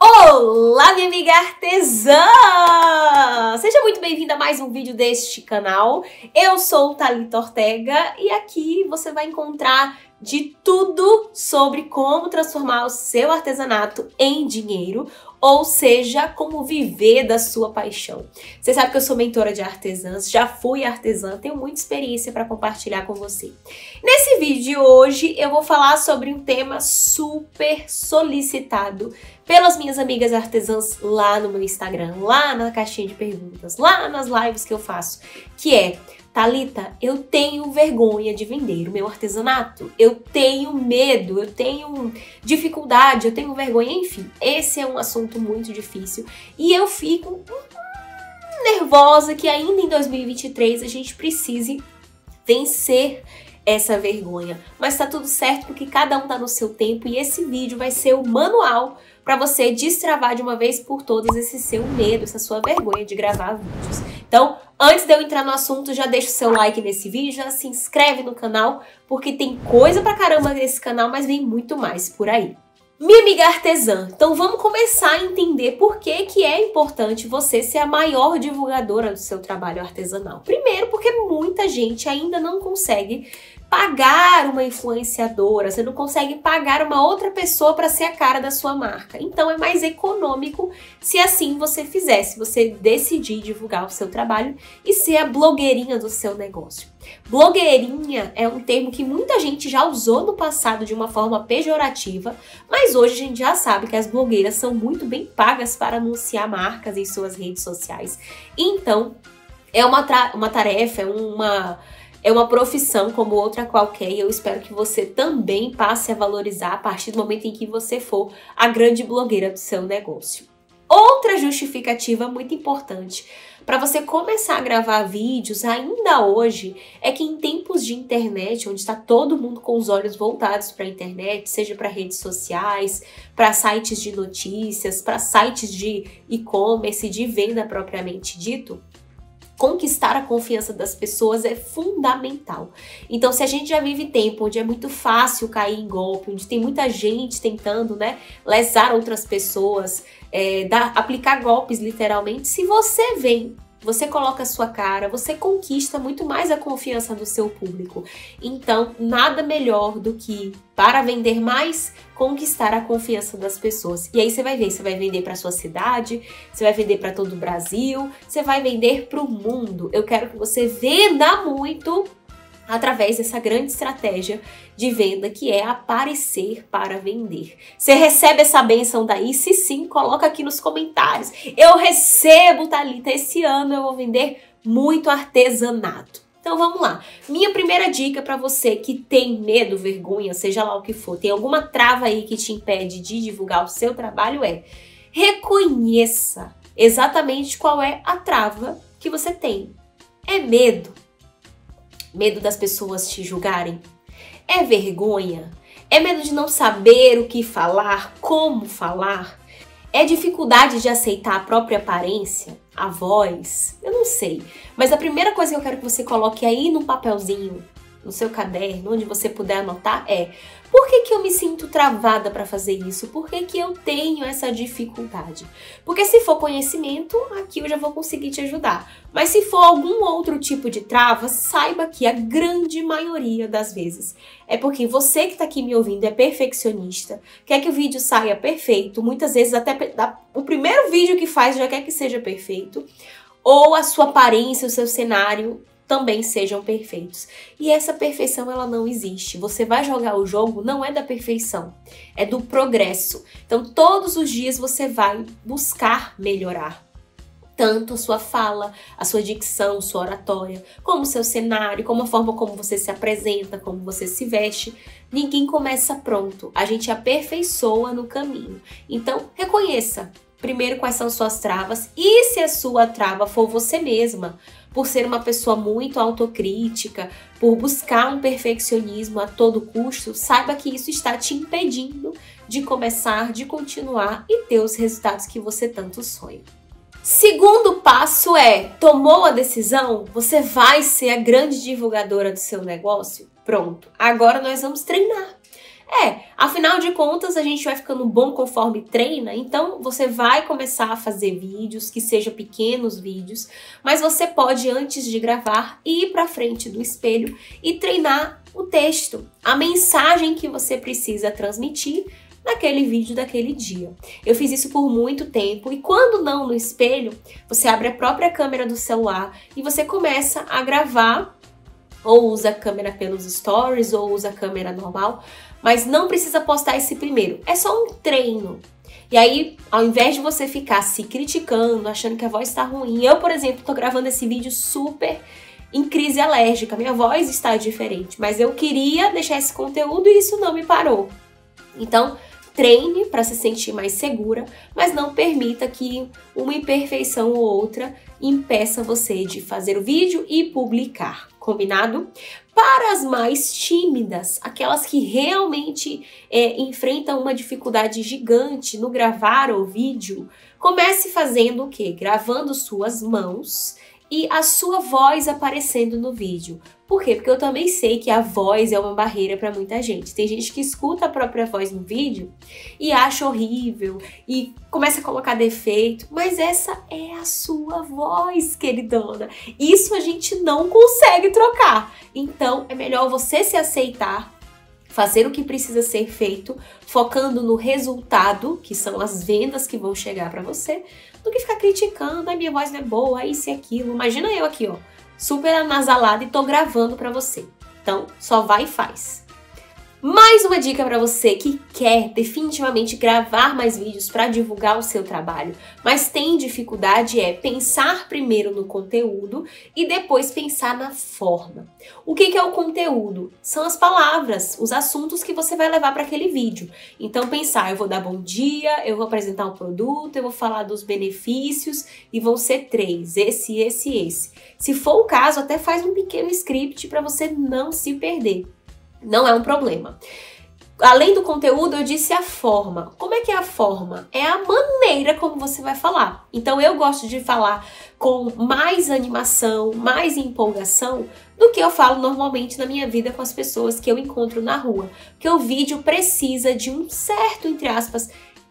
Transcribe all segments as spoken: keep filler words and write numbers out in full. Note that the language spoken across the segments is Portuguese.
Olá, minha amiga artesã! Seja muito bem-vinda a mais um vídeo deste canal. Eu sou Thalita Ortega e aqui você vai encontrar de tudo sobre como transformar o seu artesanato em dinheiro, ou seja, como viver da sua paixão. Você sabe que eu sou mentora de artesãs, já fui artesã, tenho muita experiência para compartilhar com você. Nesse vídeo de hoje eu vou falar sobre um tema super solicitado pelas minhas amigas artesãs lá no meu Instagram, lá na caixinha de perguntas, lá nas lives que eu faço, que é: Thalita, eu tenho vergonha de vender o meu artesanato, eu tenho medo, eu tenho dificuldade, eu tenho vergonha, enfim, esse é um assunto muito difícil e eu fico nervosa que ainda em dois mil e vinte e três a gente precise vencer essa vergonha. Mas tá tudo certo porque cada um tá no seu tempo e esse vídeo vai ser o manual para você destravar de uma vez por todas esse seu medo, essa sua vergonha de gravar vídeos. Então, antes de eu entrar no assunto, já deixa o seu like nesse vídeo, já se inscreve no canal, porque tem coisa pra caramba nesse canal, mas vem muito mais por aí. Minha amiga artesã, então vamos começar a entender por que que é importante você ser a maior divulgadora do seu trabalho artesanal. Primeiro, porque muita gente ainda não consegue pagar uma influenciadora, você não consegue pagar uma outra pessoa para ser a cara da sua marca. Então é mais econômico se assim você fizer, se você decidir divulgar o seu trabalho e ser a blogueirinha do seu negócio. Blogueirinha é um termo que muita gente já usou no passado de uma forma pejorativa, mas hoje a gente já sabe que as blogueiras são muito bem pagas para anunciar marcas em suas redes sociais. Então é uma, uma tarefa, é uma... É uma profissão como outra qualquer e eu espero que você também passe a valorizar a partir do momento em que você for a grande blogueira do seu negócio. Outra justificativa muito importante para você começar a gravar vídeos ainda hoje é que em tempos de internet, onde está todo mundo com os olhos voltados para a internet, seja para redes sociais, para sites de notícias, para sites de e-commerce, de venda propriamente dito, conquistar a confiança das pessoas é fundamental. Então, se a gente já vive tempo onde é muito fácil cair em golpe, onde tem muita gente tentando, né, lesar outras pessoas, é, dar, aplicar golpes literalmente, se você vem, você coloca a sua cara, você conquista muito mais a confiança do seu público. Então, nada melhor do que, para vender mais, conquistar a confiança das pessoas. E aí você vai ver, você vai vender para sua cidade, você vai vender para todo o Brasil, você vai vender para o mundo. Eu quero que você venda muito através dessa grande estratégia de venda que é aparecer para vender. Você recebe essa benção daí? Se sim, coloca aqui nos comentários. Eu recebo, Thalita, esse ano eu vou vender muito artesanato. Então vamos lá. Minha primeira dica para você que tem medo, vergonha, seja lá o que for, tem alguma trava aí que te impede de divulgar o seu trabalho é: reconheça exatamente qual é a trava que você tem. É medo? Medo das pessoas te julgarem? É vergonha? É medo de não saber o que falar, como falar? É dificuldade de aceitar a própria aparência, a voz? Eu não sei. Mas a primeira coisa que eu quero que você coloque aí num papelzinho, no seu caderno, onde você puder anotar, é: por que que eu me sinto travada para fazer isso? Por que que eu tenho essa dificuldade? Porque se for conhecimento, aqui eu já vou conseguir te ajudar. Mas se for algum outro tipo de trava, saiba que a grande maioria das vezes é porque você que está aqui me ouvindo é perfeccionista, quer que o vídeo saia perfeito, muitas vezes até o primeiro vídeo que faz já quer que seja perfeito, ou a sua aparência, o seu cenário também sejam perfeitos. E essa perfeição, ela não existe. Você vai jogar o jogo, não é da perfeição, é do progresso. Então, todos os dias você vai buscar melhorar tanto a sua fala, a sua dicção, sua oratória, como o seu cenário, como a forma como você se apresenta, como você se veste. Ninguém começa pronto, a gente aperfeiçoa no caminho. Então, reconheça primeiro quais são suas travas e se a sua trava for você mesma, por ser uma pessoa muito autocrítica, por buscar um perfeccionismo a todo custo, saiba que isso está te impedindo de começar, de continuar e ter os resultados que você tanto sonha. Segundo passo é: tomou a decisão? Você vai ser a grande divulgadora do seu negócio? Pronto, agora nós vamos treinar. É, afinal de contas a gente vai ficando bom conforme treina, então você vai começar a fazer vídeos, que sejam pequenos vídeos, mas você pode, antes de gravar, ir para frente do espelho e treinar o texto, a mensagem que você precisa transmitir naquele vídeo daquele dia. Eu fiz isso por muito tempo e quando não no espelho, você abre a própria câmera do celular e você começa a gravar, ou usa a câmera pelos stories, ou usa a câmera normal, mas não precisa postar esse primeiro, é só um treino. E aí, ao invés de você ficar se criticando, achando que a voz está ruim, eu, por exemplo, tô gravando esse vídeo super em crise alérgica, minha voz está diferente, mas eu queria deixar esse conteúdo e isso não me parou. Então, treine para se sentir mais segura, mas não permita que uma imperfeição ou outra impeça você de fazer o vídeo e publicar, combinado? Para as mais tímidas, aquelas que realmente é, enfrentam uma dificuldade gigante no gravar o vídeo, comece fazendo o quê? Gravando suas mãos e a sua voz aparecendo no vídeo. Por quê? Porque eu também sei que a voz é uma barreira para muita gente. Tem gente que escuta a própria voz no vídeo e acha horrível e começa a colocar defeito, mas essa é a sua voz, queridona. Isso a gente não consegue trocar. Então é melhor você se aceitar, fazer o que precisa ser feito, focando no resultado, que são as vendas que vão chegar para você, do que ficar criticando, a minha voz não é boa, isso e aquilo. Imagina eu aqui, ó, super anasalada e tô gravando pra você. Então, só vai e faz. Mais uma dica para você que quer definitivamente gravar mais vídeos para divulgar o seu trabalho, mas tem dificuldade é pensar primeiro no conteúdo e depois pensar na forma. O que que é o conteúdo? São as palavras, os assuntos que você vai levar para aquele vídeo. Então pensar, eu vou dar bom dia, eu vou apresentar um produto, eu vou falar dos benefícios e vão ser três, esse, esse, esse. Se for o caso, até faz um pequeno script para você não se perder. Não é um problema. Além do conteúdo, eu disse a forma. Como é que é a forma? É a maneira como você vai falar. Então eu gosto de falar com mais animação, mais empolgação do que eu falo normalmente na minha vida com as pessoas que eu encontro na rua. Porque o vídeo precisa de um certo, entre aspas,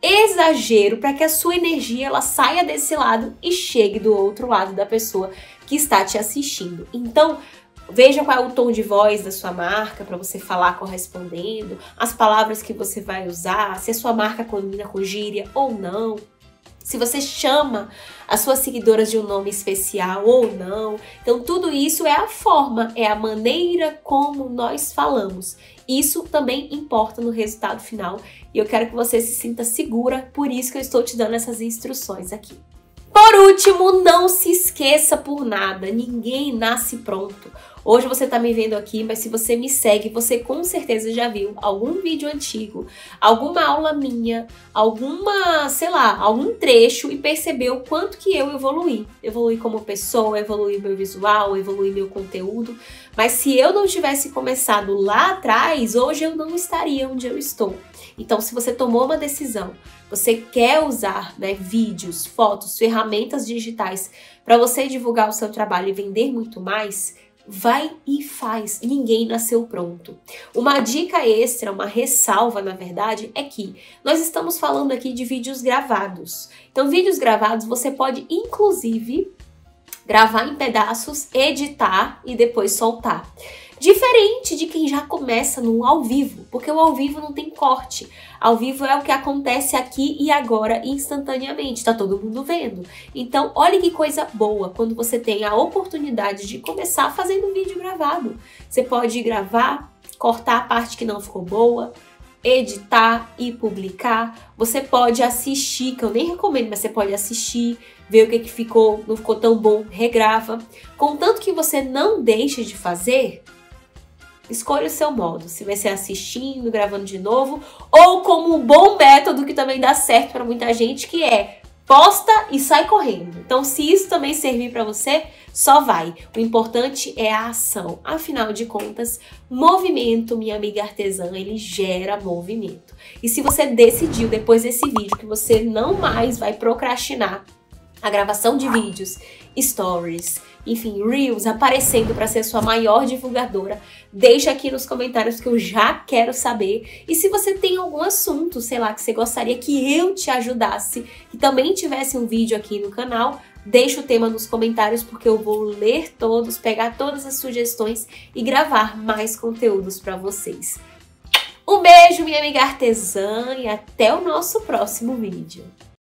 exagero para que a sua energia ela saia desse lado e chegue do outro lado da pessoa que está te assistindo. Então, veja qual é o tom de voz da sua marca para você falar correspondendo, as palavras que você vai usar, se a sua marca combina com gíria ou não, se você chama as suas seguidoras de um nome especial ou não. Então tudo isso é a forma, é a maneira como nós falamos. Isso também importa no resultado final e eu quero que você se sinta segura, por isso que eu estou te dando essas instruções aqui. Por último, não se esqueça por nada, ninguém nasce pronto. Hoje você tá me vendo aqui, mas se você me segue, você com certeza já viu algum vídeo antigo, alguma aula minha, alguma, sei lá, algum trecho e percebeu quanto que eu evoluí. Evoluí como pessoa, evoluí meu visual, evoluí meu conteúdo. Mas se eu não tivesse começado lá atrás, hoje eu não estaria onde eu estou. Então, se você tomou uma decisão, você quer usar, né, vídeos, fotos, ferramentas digitais para você divulgar o seu trabalho e vender muito mais, vai e faz. Ninguém nasceu pronto. Uma dica extra, uma ressalva, na verdade, é que nós estamos falando aqui de vídeos gravados. Então, vídeos gravados você pode, inclusive, gravar em pedaços, editar e depois soltar. Diferente de quem já começa no ao vivo, porque o ao vivo não tem corte. Ao vivo é o que acontece aqui e agora instantaneamente, tá todo mundo vendo. Então, olha que coisa boa quando você tem a oportunidade de começar fazendo um vídeo gravado. Você pode gravar, cortar a parte que não ficou boa, editar e publicar. Você pode assistir, que eu nem recomendo, mas você pode assistir, ver o que, que ficou, não ficou tão bom, regrava. Contanto que você não deixe de fazer, escolha o seu modo, se vai ser assistindo, gravando de novo, ou como um bom método que também dá certo para muita gente, que é posta e sai correndo. Então, se isso também servir para você, só vai. O importante é a ação. Afinal de contas, movimento, minha amiga artesã, ele gera movimento. E se você decidiu depois desse vídeo que você não mais vai procrastinar a gravação de vídeos, stories, enfim, reels, aparecendo para ser sua maior divulgadora, deixa aqui nos comentários que eu já quero saber. E se você tem algum assunto, sei lá, que você gostaria que eu te ajudasse, que também tivesse um vídeo aqui no canal, deixa o tema nos comentários porque eu vou ler todos, pegar todas as sugestões e gravar mais conteúdos para vocês. Um beijo, minha amiga artesã, e até o nosso próximo vídeo.